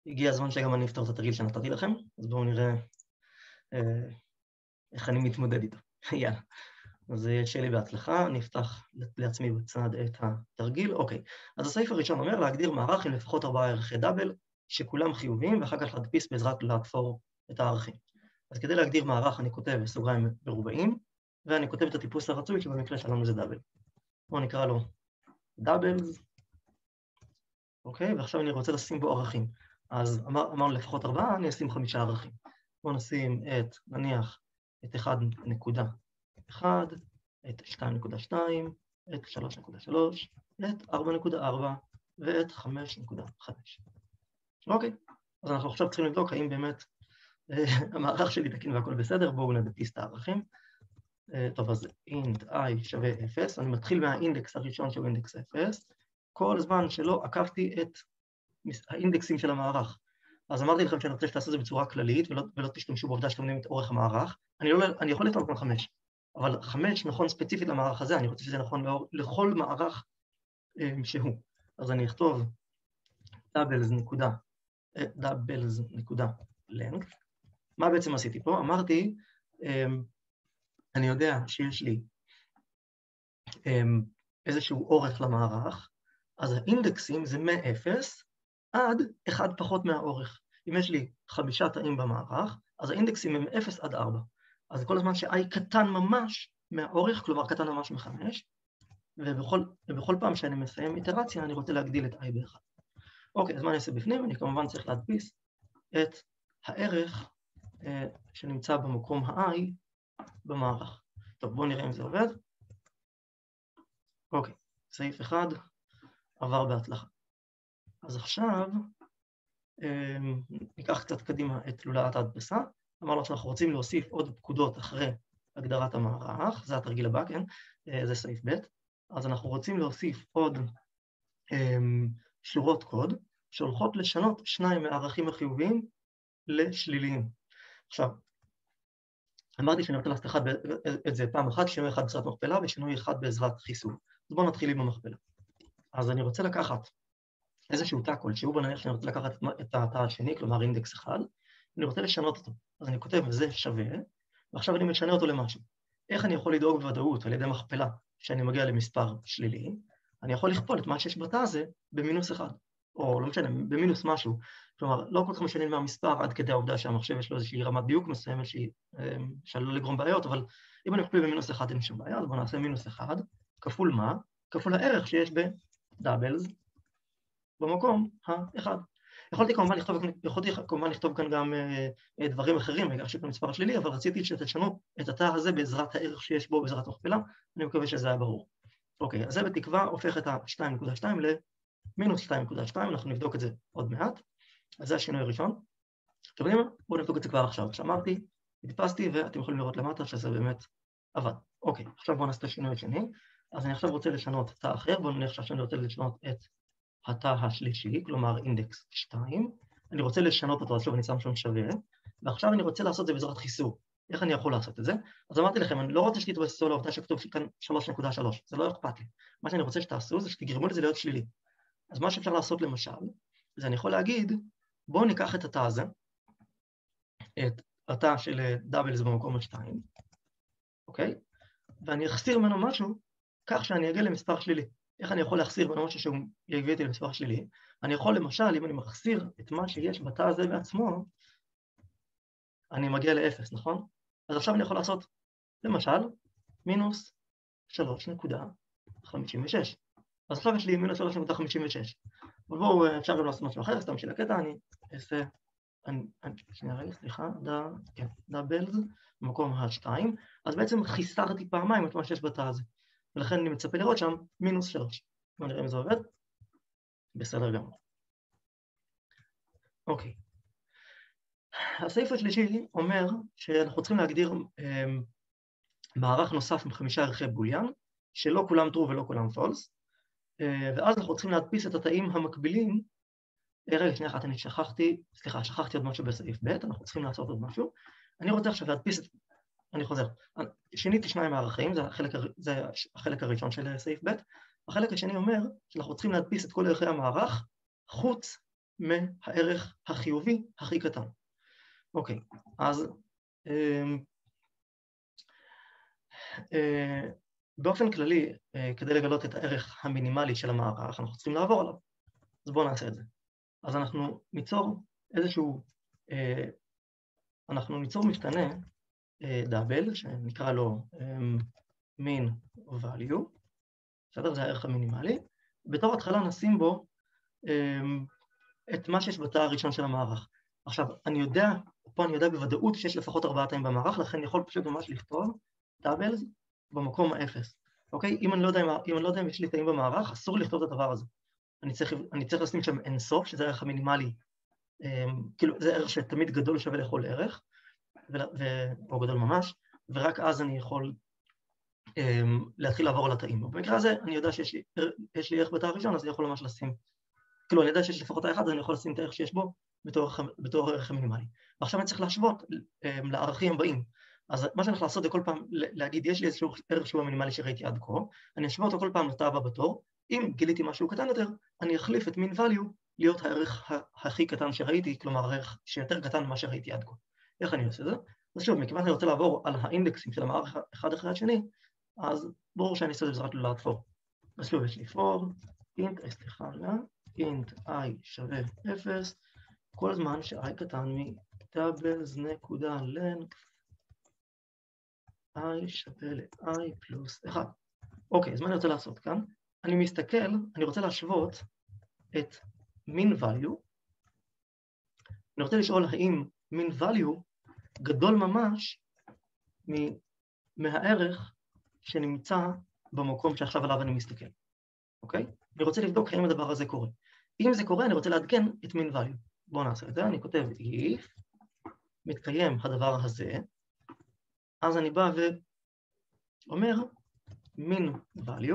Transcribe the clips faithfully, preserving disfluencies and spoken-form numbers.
הגיע הזמן שגם אני אפתור את התרגיל שנתתי לכם, אז בואו נראה אה, איך אני מתמודד איתו. יאללה. אז שיהיה לי בהצלחה, אני אפתח לעצמי בצד את התרגיל. אוקיי, אז הסעיף הראשון אומר להגדיר מערך עם לפחות ארבעה ערכי דאבל, שכולם חיוביים, ואחר כך להדפיס בעזרת להתפור את הערכים. אז כדי להגדיר מערך אני כותב בסוגריים מרובעים, ואני כותב את הטיפוס הרצוי, שבמקרה שלנו זה דאבל. בואו נקרא לו דאבלס, אוקיי, ועכשיו אני רוצה לשים בו ערכים. אז אמר, אמרנו לפחות ארבעה, אני אשים חמישה ערכים. בואו נשים את, נניח, את אחד נקודה אחד, את שתיים נקודה שתיים, את שלוש נקודה שלוש, את ארבע נקודה ארבע ואת חמש נקודה חמש. אוקיי, אז אנחנו עכשיו צריכים לבדוק האם באמת המערך שלי תקין והכל בסדר. בואו נדפיס את הערכים. טוב, אז int i שווה אפס, אני מתחיל מהאינדקס הראשון שהוא אינדקס אפס, כל זמן שלא עקבתי את האינדקסים של המערך. אז אמרתי לכם שאני רוצה שתעשו את זה בצורה כללית, ולא, ולא תשתמשו בעובדה שאתם יודעים את אורך המערך. אני, לא, אני יכול לטעון כמו חמש, אבל חמש נכון ספציפית למערך הזה, אני רוצה שזה נכון לאור, לכל מערך um, שהוא. אז אני אכתוב doubles נקודה, doubles נקודה length. מה בעצם עשיתי פה? אמרתי, um, אני יודע שיש לי um, איזשהו אורך למערך, אז האינדקסים זה מ-אפס עד אחד פחות מהאורך. אם יש לי חמישה תאים במערך, אז האינדקסים הם אפס עד ארבע. אז כל הזמן ש-i קטן ממש מהאורך, כלומר קטן ממש מחמש, ובכל, ובכל פעם שאני מסיים איטרציה, אני רוצה להגדיל את i באחד. אוקיי, אז מה אני אעשה בפנים? אני כמובן צריך להדפיס את הערך אה, שנמצא במקום ה-i במערך. טוב, בואו נראה אם זה עובד. אוקיי, סעיף אחד עבר בהצלחה. אז עכשיו, ניקח קצת קדימה את לולאת ההדפסה. אמרנו שאנחנו רוצים להוסיף עוד פקודות אחרי הגדרת המערך, זה התרגיל הבא, כן? זה סעיף ב'. אז אנחנו רוצים להוסיף עוד שורות קוד, שהולכות לשנות שניים מהערכים החיוביים לשליליים. עכשיו, אמרתי שאני רוצה לעשות אחד, את זה פעם אחת, שינוי אחד בעזרת מכפלה ושינוי אחד בעזרת חיסול. אז בואו נתחיל עם המכפלה. אז אני רוצה לקחת איזשהו תא כלשהו, בוא נניח שאני רוצה לקחת את התא השני, כלומר אינדקס אחד, אני רוצה לשנות אותו. אז אני כותב זה שווה, ועכשיו אני משנה אותו למשהו. איך אני יכול לדאוג בוודאות על ידי מכפלה שאני מגיע למספר שלילי? אני יכול לכפול את מה שיש בתא הזה במינוס אחד, או לא משנה, במינוס משהו. כלומר, לא כל כך משנה מהמספר עד כדי העובדה שהמחשב יש לו איזושהי רמת דיוק מסוימת שעלולה לגרום בעיות, אבל אם אני מכפיל במינוס אחד אין שום בעיה, אז בואו נעשה מינוס אחד, כפול מה? כפול הערך שיש בדאבלס, במקום האחד. יכולתי כמובן לכתוב, יכולתי כמובן לכתוב כאן גם uh, דברים אחרים, בגלל שכאן מספר שלילי, אבל רציתי שתשנו את התא הזה בעזרת הערך שיש בו, בעזרת מכפלה, אני מקווה שזה היה ברור. אוקיי, אז זה בתקווה הופך את ה-שתיים נקודה שתיים למינוס שתיים נקודה שתיים, אנחנו נבדוק את זה עוד מעט. אז זה השינוי הראשון. אתם יודעים מה? בואו נבדוק את זה כבר עכשיו. שאמרתי, הדפסתי, ואתם יכולים לראות למטה שזה באמת עבד. אוקיי, עכשיו בואו נעשה את השינוי השני. אז אני עכשיו רוצה לשנות תא אחר, בואו נניח שאני רוצה לשנות את התא השלישי, כלומר אינדקס שתיים, אני רוצה לשנות אותו, אז שוב אני שם שם שווה, ועכשיו אני רוצה לעשות את זה בעזרת חיסור. איך אני יכול לעשות את זה? אז אמרתי לכם, אני לא רוצה שתתבססו על העובדה שכתוב כאן שלוש נקודה שלוש, זה לא אכפת לי. מה שאני רוצה שתעשו זה שתגרמו לזה להיות שלילי. אז מה שאפשר לעשות למשל, זה אני יכול להגיד, בואו ניקח את התא הזה, את התא של דאבלס במקום ה-שתיים, אוקיי? ואני אחסיר ממנו משהו, כך שאני אגיע למספר שלילי. איך אני יכול להחסיר ממנו משהו שהוא יביא אותי למספר שלילי? אני יכול למשל, אם אני מחסיר את מה שיש בתא הזה בעצמו, אני מגיע לאפס, נכון? אז עכשיו אני יכול לעשות, למשל, מינוס שלוש נקודה חמישים ושש. אז עכשיו יש לי מינוס שלוש נקודה חמישים ושש. אבל בואו, אפשר גם לעשות משהו אחר, סתם של הקטע, אני אעשה, אני, אני, שנייה רגע, סליחה, דה, כן, דאבלס, במקום ה-שתיים, אז בעצם חיסרתי פעמיים את מה שיש בתא הזה. ולכן אני מצפה לראות שם מינוס שלוש. בואו נראה אם זה עובד. בסדר גמור. אוקיי. הסעיף השלישי אומר שאנחנו צריכים להגדיר אה, מערך נוסף עם חמישה ערכי בוליאן, שלא כולם true ולא כולם false, אה, ואז אנחנו צריכים להדפיס את התאים המקבילים. אה, רגע, שנייה אחת, אני שכחתי, סליחה, שכחתי עוד משהו בסעיף ב', אנחנו צריכים לעשות עוד משהו. אני רוצה עכשיו להדפיס את... אני חוזר. שיניתי שניים מערכים, זה החלק, זה החלק הראשון של סעיף ב'. החלק השני אומר שאנחנו צריכים להדפיס את כל ערכי המערך חוץ מהערך החיובי הכי קטן. אוקיי, אז באופן כללי, כדי לגלות את הערך המינימלי של המערך, אנחנו צריכים לעבור עליו. אז בואו נעשה את זה. אז אנחנו ניצור איזשהו, אנחנו ניצור משתנה דאבל, שנקרא לו min value, בסדר? זה הערך המינימלי. בתור התחלה נשים בו את מה שיש בתא הראשון של המערך. עכשיו, אני יודע, פה אני יודע בוודאות שיש לפחות ארבעה תאים במערך, לכן אני יכול פשוט ממש לכתוב דאבלס במקום האפס. אוקיי? אם אני לא יודע, אם אני לא יודע אם יש לי תאים במערך, אסור לכתוב את הדבר הזה. אני צריך, אני צריך לשים שם אינסוף, שזה הערך המינימלי, כאילו זה ערך שתמיד גדול שווה לכל ערך, או גדול ממש, ורק אז אני יכול להתחיל לעבור על התאים. במקרה הזה, אני יודע שיש לי, יש לי ערך בתא הראשון, אז אני יכול ממש לשים, כאילו, אני יודע שיש לפחות האחד, אז אני יכול לשים את הערך שיש בו בתור, בתור הערך המינימלי. ועכשיו אני צריך להשוות לערכים הבאים. אז מה שאני צריך לעשות זה כל פעם להגיד, יש לי איזשהו ערך שהוא המינימלי שראיתי עד כה, אני אשווה אותו כל פעם לתא הבא בתור, אם גיליתי משהו קטן יותר, אני אחליף את min value להיות הערך הכי קטן שראיתי, כלומר הערך שיותר קטן ממה שראיתי עד כה. איך אני עושה את זה? אז שוב, מכיוון שאני רוצה לעבור על האינדקסים של המערך אחד אחרי השני, אז ברור שאני אעשה את זה בעזרת לולד for. אז שוב, יש לי for, int, סליחה, int i שווה אפס, כל זמן ש-i קטן מ-doubles נקודה length, i שווה ל-i פלוס אחד. אוקיי, אז מה אני רוצה לעשות כאן? אני מסתכל, אני רוצה להשוות את min value, אני רוצה לשאול האם min value גדול ממש מהערך שנמצא במקום שעכשיו עליו אני מסתכל. אוקיי? אני רוצה לבדוק האם הדבר הזה קורה. אם זה קורה, אני רוצה לעדכן את min value. בואו נעשה את זה, אני כותב if, מתקיים הדבר הזה, אז אני בא ואומר min value,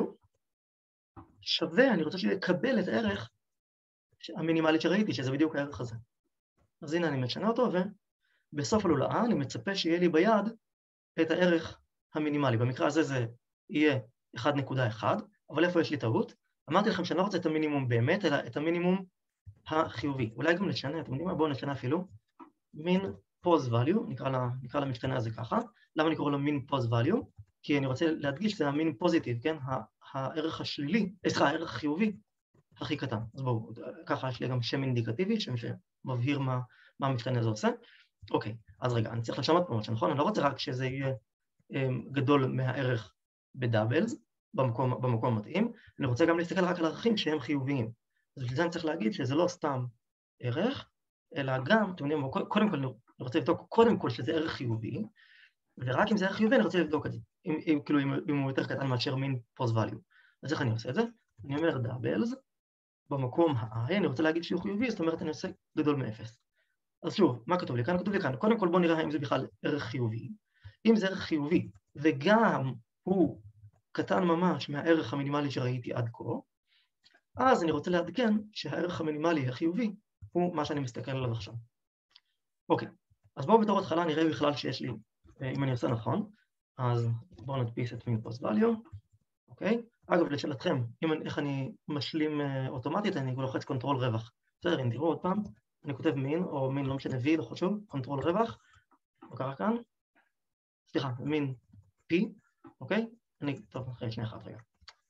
שווה, אני רוצה שיקבל את הערך המינימלית שראיתי, שזה בדיוק הערך הזה. אז הנה אני משנה אותו, ובסוף הלולאה אני מצפה שיהיה לי ביד את הערך המינימלי. במקרה הזה זה יהיה אחת נקודה אחת, אבל איפה יש לי טעות? אמרתי לכם שאני לא רוצה את המינימום באמת, אלא את המינימום החיובי. אולי גם נשנה, אתם יודעים מה? בואו נשנה אפילו. min pos value, נקרא, לה, נקרא למשתנה הזה ככה. למה אני קורא לו min pos value? כי אני רוצה להדגיש שזה המין פוזיטיב, כן? הערך השלילי, סליחה, הערך החיובי הכי קטן. אז בואו, ככה יש לי גם שם אינדיקטיבי, שם שמבהיר מה, מה המשתנה הזה עושה. אוקיי, אז רגע, אני צריך לשנות פה משהו, נכון? אני לא רוצה רק שזה יהיה גדול מהערך בדאבלס, במקום, במקום מתאים, אני רוצה גם להסתכל רק על ערכים שהם חיוביים. אז בשביל זה אני צריך להגיד שזה לא סתם ערך, אלא גם, אתם יודעים, קודם כל אני רוצה לבדוק קודם כל שזה ערך חיובי, ורק אם זה ערך חיובי אני רוצה לבדוק את זה, אם, אם, כאילו, אם, אם הוא יותר קטן מאשר min pos value. אז איך אני עושה את זה? אני אומר דאבלס, במקום ה-i, אני רוצה להגיד שהוא חיובי, זאת אומרת אני עושה גדול מאפס. אז שוב, מה כתוב לי כאן? כתוב לי כאן, קודם כל בואו נראה האם זה בכלל ערך חיובי. אם זה ערך חיובי, וגם הוא קטן ממש מהערך המינימלי שראיתי עד כה, אז אני רוצה לעדכן שהערך המינימלי החיובי הוא מה שאני מסתכל עליו עכשיו. אוקיי, אז בואו בתור התחלה נראה בכלל שיש לי, אם אני עושה נכון, אז בואו נדפיס את min pos value, אוקיי? אגב, לשאלתכם, אם אני, איך אני משלים אוטומטית, אני לוחץ קונטרול רווח. בסדר, אם תראו עוד פעם, אני כותב min, או min לא משנה v, לא חשוב, קונטרול רווח, מה קרה כאן? סליחה, min p, אוקיי? אני, טוב, אחרי שנייה אחת רגע.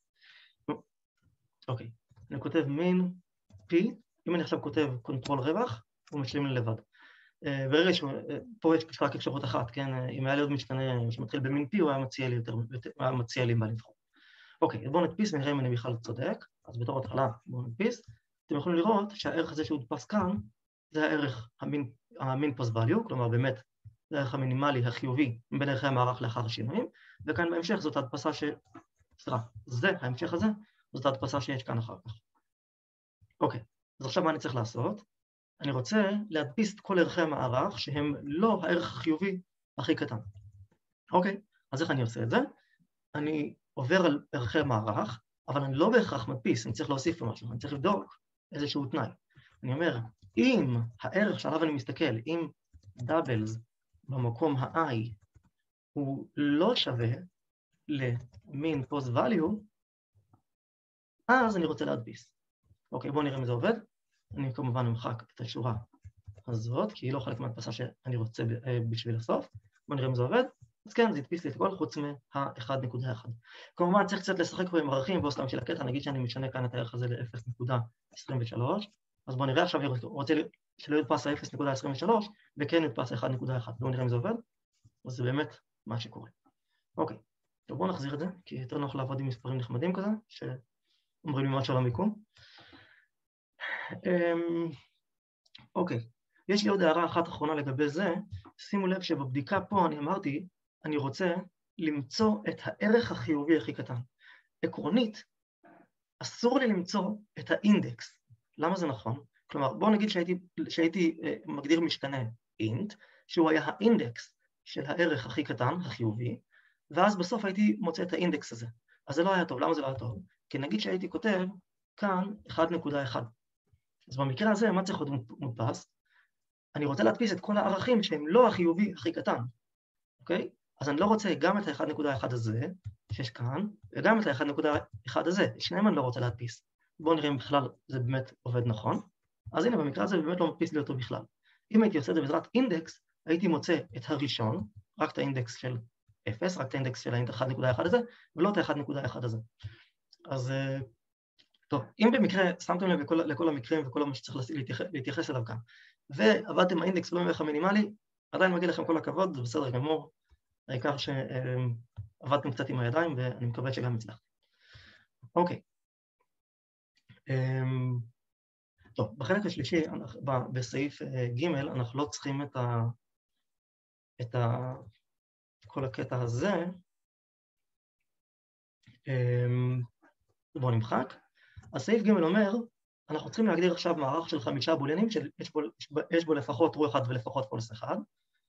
אוקיי, אני כותב min p, אם אני עכשיו כותב קונטרול רווח, הוא משלים לי לבד. ברגע שפה יש רק אפשרות אחת, כן? אם היה לי עוד משתנה שמתחיל ב-min p, הוא היה מציע לי יותר, הוא היה מציע לי מה לבחור. אוקיי, אז בואו נדפיס ונראה אם אני בכלל צודק. אז בתור התחלה בואו נדפיס. אתם יכולים לראות שהערך הזה שהודפס כאן, זה הערך ה-min pos value, כלומר באמת זה הערך המינימלי החיובי בין ערכי המערך לאחר השינויים, וכאן בהמשך זאת ההדפסה ש... סליחה, זה, ההמשך הזה, זאת ההדפסה שיש כאן אחר כך. אוקיי, אז עכשיו מה אני צריך לעשות? אני רוצה להדפיס את כל ערכי המערך שהם לא הערך החיובי הכי קטן. אוקיי, אז איך אני עושה את זה? אני עובר על ערכי המערך, אבל אני לא בהכרח מדפיס, אני צריך להוסיף לו משהו, אני צריך לבדוק איזשהו תנאי. אני אומר, אם הערך שעליו אני מסתכל, אם דאבלס במקום ה-i הוא לא שווה ל-min pos value, אז אני רוצה להדפיס. אוקיי, בואו נראה אם זה עובד. אני כמובן אמחק את השורה הזאת, כי היא לא חלק מההדפסה שאני רוצה בשביל הסוף. בואו נראה אם זה עובד. אז כן, זה הדפיס לי את הכל חוץ מה-אחת נקודה אחת. כמובן צריך קצת לשחק פה עם ערכים, בואו סתם של הקטע, נגיד שאני משנה כאן את הערך הזה ל-אפס נקודה עשרים ושלוש, אז בואו נראה עכשיו, הוא רוצה שלא יודפס ה-אפס נקודה עשרים ושלוש, וכן יודפס ה-אחת נקודה אחת. בואו נראה אם זה עובד. אז זה באמת מה שקורה. אוקיי, טוב, בואו נחזיר את זה, כי יותר נוח לעבוד עם מספרים נחמדים כזה, שאומרים לי משהו על המיקום. אוקיי, יש לי עוד הערה אחת אחרונה לגבי זה. שימו לב שבבדיקה פה אני אמרתי, אני רוצה למצוא את הערך החיובי הכי קטן. עקרונית, אסור לי למצוא את האינדקס. למה זה נכון? כלומר, בואו נגיד שהייתי, שהייתי מגדיר משתנה int, שהוא היה האינדקס של הערך הכי קטן, החיובי, ואז בסוף הייתי מוצא את האינדקס הזה. אז זה לא היה טוב. למה זה לא היה טוב? כי נגיד שהייתי כותב כאן אחת נקודה אחת. אז במקרה הזה, מה צריך להיות מודפס? אני רוצה להדפיס את כל הערכים שהם לא החיובי הכי קטן, אוקיי? אז אני לא רוצה גם את ה-אחת נקודה אחת הזה, שיש כאן, וגם את ה-אחת נקודה אחת הזה, שניהם אני לא רוצה להדפיס. בואו נראה אם בכלל זה באמת עובד נכון. אז הנה, במקרה הזה באמת לא מדפיס לי אותו בכלל. אם הייתי עושה את זה בעזרת אינדקס, הייתי מוצא את הראשון, רק את האינדקס של אפס, רק את האינדקס של ה-אחת נקודה אחת הזה, ולא את ה-אחת נקודה אחת הזה. אז טוב, אם במקרה שמתם לב לכל, לכל המקרים וכל מה שצריך להתייחס, להתייחס אליו כאן, ועבדתם האינדקס לא ממך המינימלי, עדיין מגיע לכם כל הכבוד, זה בסדר גמור, העיקר שעבדתם קצת עם הידיים, ואני מקווה שגם הצלחתי. אוקיי. טוב, בחלק השלישי, בסעיף ג' אנחנו לא צריכים את ה... את ה... כל הקטע הזה. בואו נמחק. אז סעיף ג' אומר, אנחנו צריכים להגדיר עכשיו מערך של חמישה בוליינים, שיש בו, יש בו לפחות true אחד ולפחות false אחד,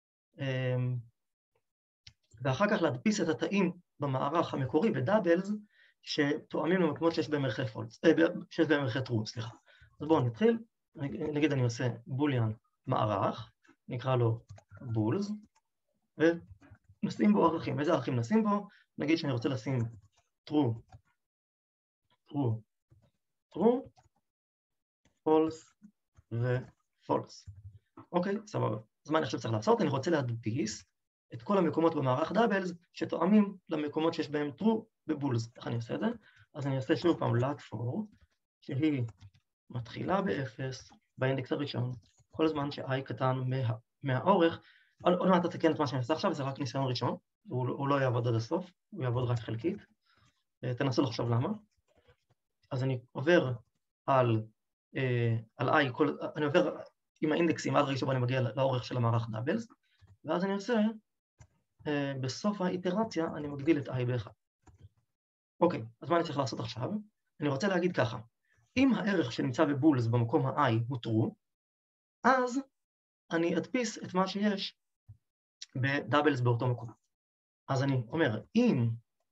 ואחר כך להדפיס את התאים במערך המקורי בדאבלס, שתואמים למקומות שיש בהם ערכי false, שיש בהם ערכי true, סליחה. אז בואו נתחיל, נגיד אני עושה בוליין מערך, נקרא לו בולס, ונשים בו ערכים. איזה ערכים נשים בו? נגיד שאני רוצה לשים true, true, true, false ו-false. אוקיי, סבבה. אז מה אני עכשיו צריך לעשות? אני רוצה להדפיס את כל המקומות במערך דאבלס שתואמים למקומות שיש בהם true בבולס. איך אני עושה את זה? אז אני אעשה שוב פעם lat for, שהיא מתחילה ב-אפס, באינדקס הראשון, כל זמן ש-i קטן מה, מהאורך. עוד מעט תתקן את מה שאני עושה עכשיו, זה רק ניסיון ראשון, הוא, הוא לא יעבוד עד הסוף, הוא יעבוד רק חלקית. תנסו לחשוב למה. אז אני עובר על, על i, כל, אני עובר עם האינדקסים עד רגע שבו אני מגיע לאורך של המערך דאבלס, ואז אני עושה, בסוף האיטרציה אני מגדיל את i ב-אחד. אוקיי, אז מה אני צריך לעשות עכשיו? אני רוצה להגיד ככה, אם הערך שנמצא בבולס במקום ה-i הוא true, אז אני אדפיס את מה שיש בדאבלס באותו מקום. אז אני אומר, אם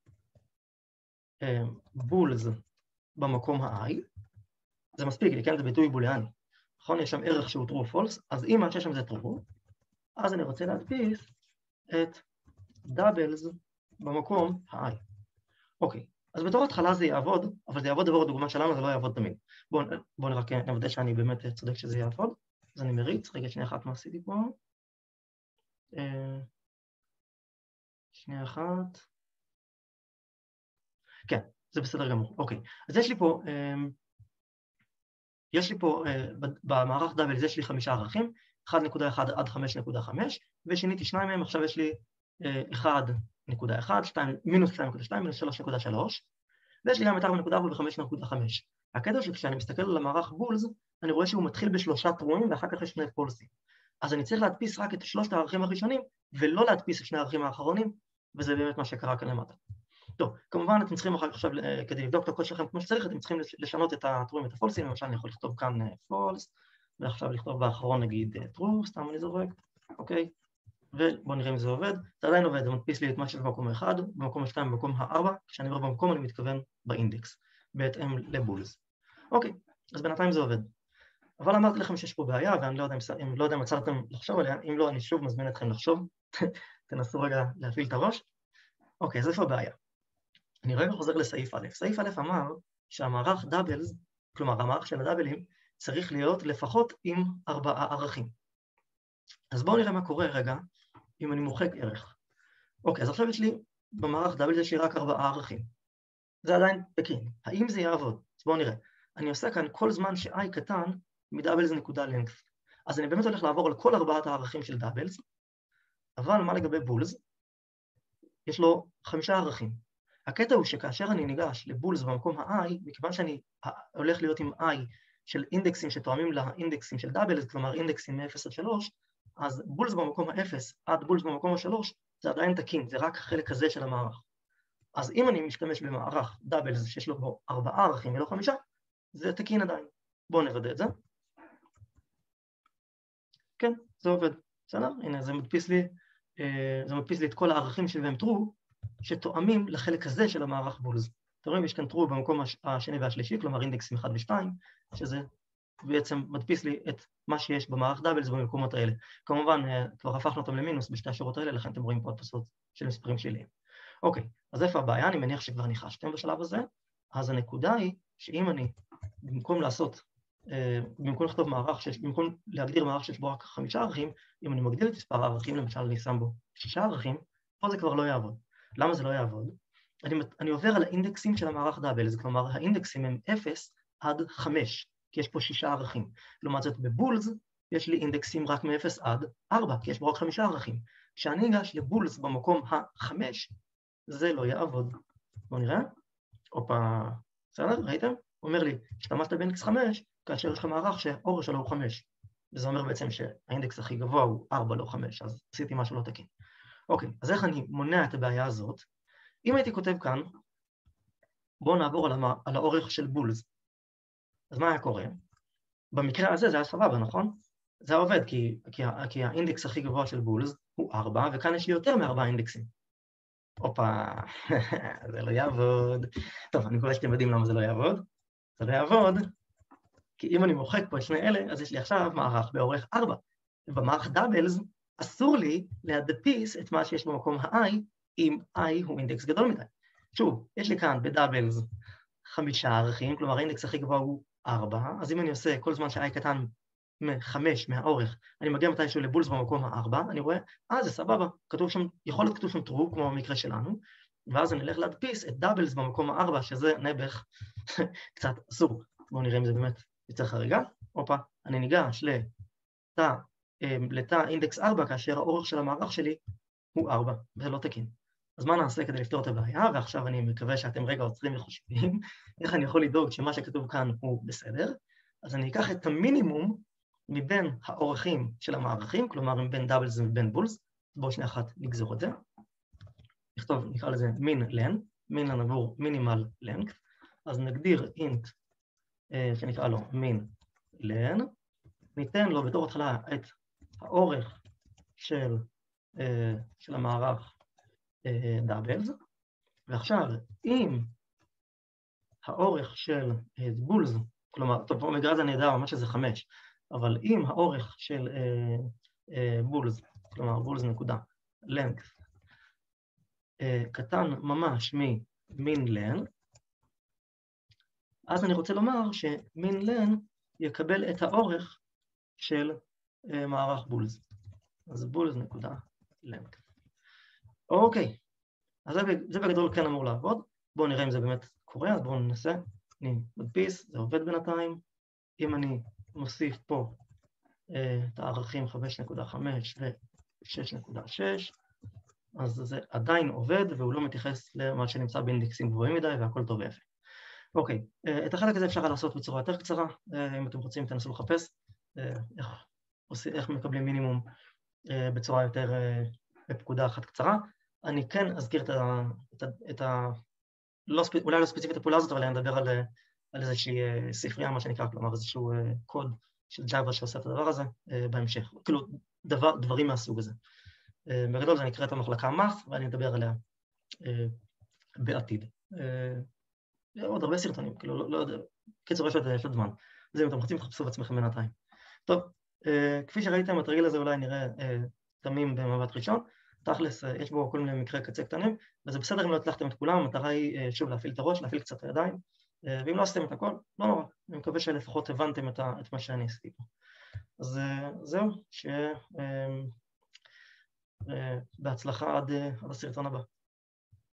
בולס במקום ה-i, זה מספיק לי, כן? זה ביטוי בוליאני. נכון? יש שם ערך שהוא true false, אז אם מה שיש שם זה true, אז אני רוצה להדפיס את דאבלס במקום ה-i. אוקיי, אז בתור התחלה זה יעבוד, אבל זה יעבוד עבור הדוגמה שלנו, זה לא יעבוד תמיד. בואו בוא נראה, נוודא שאני באמת צודק שזה יעבוד. אז אני מריץ, רגע שנייה אחת מה עשיתי פה. שנייה אחת. כן, זה בסדר גמור. אוקיי, אז יש לי פה, יש לי פה, במערך דאבלס יש לי חמישה ערכים, אחת נקודה אחת עד חמש נקודה חמש, ושיניתי שניים מהם, עכשיו יש לי אחת נקודה אחת, מינוס שתיים נקודה שתיים, מינוס שלוש נקודה שלוש, ויש לי גם את ארבע נקודה ארבע ו-חמש נקודה חמש. הקטע שכשאני מסתכל על המערך בולס, אני רואה שהוא מתחיל בשלושה טרואים, ואחר כך יש שני פולסים. אז אני צריך להדפיס רק את שלושת הערכים הראשונים, ולא להדפיס את שני הערכים האחרונים, וזה באמת מה שקרה כאן למטה. טוב, כמובן אתם צריכים עכשיו, כדי לבדוק את הקוד שלכם כמו שצריך, אתם צריכים לשנות את הטרואים ואת הפולסים, למשל אני יכול לכתוב כאן false, ועכשיו לכתוב באחרון נגיד true, סתם אני זורק, אוקיי? ובואו נראה אם זה עובד. זה עדיין עובד, זה מדפיס לי את מה שבמקום האחד, במקום השתיים, במקום הארבע, כשאני אומר במקום אני מתכוון באינדקס, בהתאם לבולס. אוקיי, אז בינתיים זה עובד. אבל אמרתי לכם שיש פה בעיה, ואני לא יודע אם, לא יודע אם מצאתם לחשוב עליה, אם לא, אני שוב מזמין אתכם לחשוב, תנסו רגע להפעיל את הראש. אוקיי, אז איפה הבעיה? אני רגע חוזר לסעיף א'. סעיף א' אמר שהמערך דאבלס, כלומר המערך של הדאבלים, צריך להיות לפחות עם ארבעה ערכים. אז בואו נראה מה קורה רגע אם אני מוחק ערך. אוקיי, אז עכשיו יש לי במערך דאבלס יש לי רק ארבעה ערכים. זה עדיין תקין. האם זה יעבוד? אז בואו נראה. אני עושה כאן כל זמן ש-i קטן מדאבלס נקודה length. אז אני באמת הולך לעבור על כל ארבעת הערכים של דאבלס, אבל מה לגבי בולס? יש לו חמישה ערכים. הקטע הוא שכאשר אני ניגש לבולס במקום ה-i, מכיוון שאני הולך להיות עם i של אינדקסים שתואמים לאינדקסים של דאבלס, כלומר אינדקסים מ-אפס עד שלוש, אז בולס במקום ה-אפס עד בולס במקום ה-שלוש, זה עדיין תקין, זה רק החלק הזה של המערך. אז אם אני משתמש במערך דאבלס שיש לו בו ארבעה ערכים ולא חמישה, זה תקין עדיין. בואו נוודא את זה. כן, זה עובד. בסדר? הנה, זה מדפיס לי, זה מדפיס לי את כל הערכים שלהם true, שתואמים לחלק הזה של המערך בולס. אתם רואים, יש כאן true במקום השני והשלישי, כלומר אינדקסים אחד ושתיים, שזה בעצם מדפיס לי את מה שיש במערך דאבלס במקומות האלה. כמובן, כבר הפכנו אותם למינוס בשתי השורות האלה, לכן אתם רואים פה הדפסות של מספרים שליליים. אוקיי, אז איפה הבעיה? אני מניח שכבר ניחשתם בשלב הזה. אז הנקודה היא שאם אני, במקום לעשות, במקום לכתוב מערך, שיש, במקום להגדיר מערך שיש בו רק חמישה ערכים, אם אני מגדיל את מספר הערכים, למשל אני שם בו שישה ערכים, פה זה כבר לא יעבוד. למה זה לא יעבוד? אני, אני עובר על האינדקסים של המערך דאבלס, כלומר האינדקסים הם אפס עד חמש, כי יש פה שישה ערכים. לעומת זאת בבולס, יש לי אינדקסים רק מ-אפס עד ארבע, כי יש בו רק חמישה ערכים. כשאני אגש לבולס במקום ה-חמש, זה לא יעבוד. בואו נראה. אופה, בסדר? ראיתם? הוא אומר לי, השתמשת באינדקס חמש, כאשר יש לך מערך שהאורך שלו הוא חמש. וזה אומר בעצם שהאינדקס הכי גבוה הוא ארבע, לא חמש, אז עשיתי משהו לא תקין. אוקיי, אז איך אני מונע את הבעיה הזאת? אם הייתי כותב כאן, בואו נעבור על, המ... על האורך של בולס. אז מה היה קורה? במקרה הזה זה היה סבבה, נכון? זה היה עובד, כי, כי, כי האינדקס הכי גבוה של בולס הוא ארבע, וכאן יש לי יותר מארבעה אינדקסים. הופה, זה לא יעבוד. טוב, אני מקווה שאתם יודעים למה זה לא יעבוד. זה לא יעבוד, כי אם אני מוחק פה את שני אלה, אז יש לי עכשיו מערך באורך ארבע. ובמערך דאבלס אסור לי להדפיס את מה שיש במקום ה-i, אם i הוא אינדקס גדול מדי. שוב, יש לי כאן בדאבלס חמישה ערכים, כלומר האינדקס הכי גבוה הוא ארבע, אז אם אני עושה כל זמן ש-i קטן מחמש מהאורך, אני מגיע מתישהו לבולס במקום ה-ארבע, אני רואה, אה, זה סבבה, כתוב שם, יכול להיות כתוב שם true, כמו במקרה שלנו, ואז אני אלך להדפיס את דאבלס במקום ה-ארבע, שזה נעבך קצת אסור. בואו נראה אם זה באמת יוצא חריגה. הופה, אני ניגש לתא, לתא אינדקס ארבע, כאשר האורך של המערך שלי הוא ארבע, זה לא תקין. אז מה נעשה כדי לפתור את הבעיה? ועכשיו אני מקווה שאתם רגע עוצרים וחושבים, איך אני יכול לדאוג שמה שכתוב כאן הוא בסדר. אז אני אקח את המינימום מבין האורכים של המערכים, כלומר מבין דאבלס ובין בולס. בואו שנייה אחת נגזור את זה. נכתוב, נקרא לזה min len, min len עבור minimal length. אז נגדיר int שנקרא לו min len, ניתן לו בתור התחלה את האורך של, של המערך דאבלס, ועכשיו אם האורך של בולס, כלומר, טוב, במקרה הזה אני יודע ממש שזה חמש, אבל אם האורך של בולס, כלומר בולס נקודה length, קטן ממש מ-min len, אז אני רוצה לומר ש-min len יקבל את האורך של מערך בולס. אז בולס נקודה length. אוקיי, אז זה בגדול כן אמור לעבוד. בואו נראה אם זה באמת קורה, אז בואו ננסה. אני מדפיס, זה עובד בינתיים. אם אני מוסיף פה את הערכים חמש נקודה חמש ו-שש נקודה שש, אז זה עדיין עובד, והוא לא מתייחס למה שנמצא באינדקסים גבוהים מדי, והכל טוב ויפה. אוקיי, את החלק הזה אפשר לעשות בצורה יותר קצרה, אם אתם רוצים תנסו לחפש איך, איך מקבלים מינימום בצורה יותר, בפקודה אחת קצרה. אני כן אזכיר את ה... את ה, את ה לא, אולי לא ספציפית הפעולה הזאת, אבל אני אדבר על, על איזושהי ספרייה, מה שנקרא, כלומר איזשהו קוד של ג'אווה שעושה את הדבר הזה בהמשך, כאילו דבר, דברים מהסוג הזה. בגדול זה נקרא את המחלקה math, ואני אדבר עליה בעתיד. עוד הרבה סרטונים, כאילו לא, לא יודע, קיצור יש עוד זמן. אז אם אתם רוצים, תחפשו בעצמכם בינתיים. טוב, כפי שראיתם, התרגיל הזה אולי נראה תמים במבט ראשון, תכלס, יש בו כל מיני מקרי קצה קטנים, וזה בסדר אם לא הצלחתם את כולם, המטרה היא שוב להפעיל את הראש, להפעיל קצת הידיים, ואם לא עשיתם את הכל, לא נורא, אני מקווה שלפחות הבנתם את מה שאני עשיתי פה. אז זהו, שיהיה בהצלחה עד הסרטון הבא.